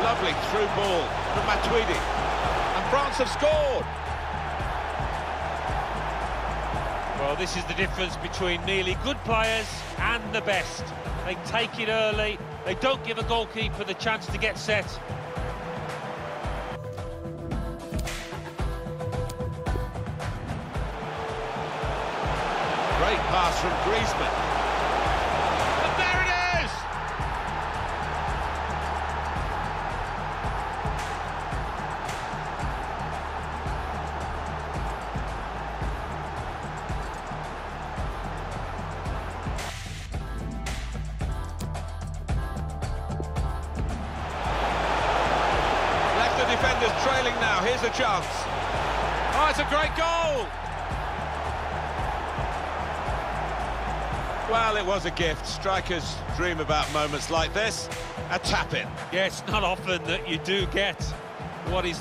Lovely through ball from Matuidi. And France have scored. Well, this is the difference between nearly good players and the best. They take it early, they don't give a goalkeeper the chance to get set. Great pass from Griezmann. And there it is! Left the defenders trailing now. Here's a chance. Oh, it's a great goal! Well, it was a gift. Strikers dream about moments like this. A tap-in. Yes, not often that you do get what is